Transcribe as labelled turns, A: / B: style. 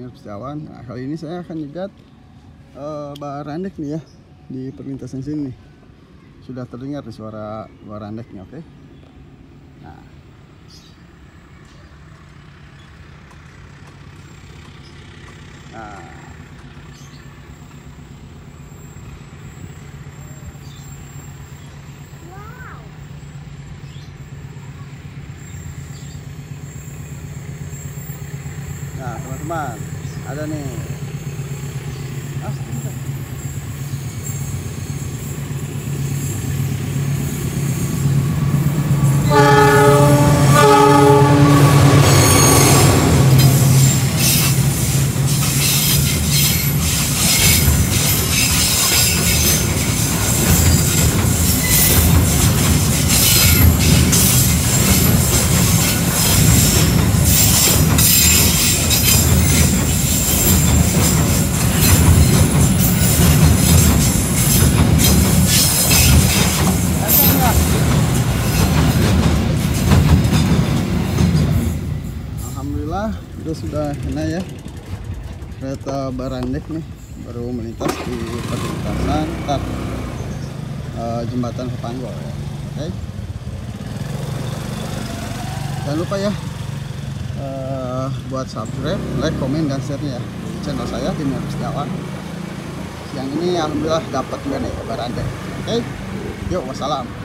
A: Nur Setiawan. Nah, kali ini saya akan nyegat barandek nih ya di perlintasan sini nih. Sudah terdengar nih suara barandeknya, oke? Nah, nah teman-teman, ada nih. Alhamdulillah itu sudah kena ya, kereta barandek nih baru melintas di perlintasan jembatan Sepanggol ya. Oke, jangan lupa ya buat subscribe, like, komen, dan share-nya ya di channel saya di Nur Setiawan. Yang ini alhamdulillah dapat juga nih barandek. Oke, yuk wassalam.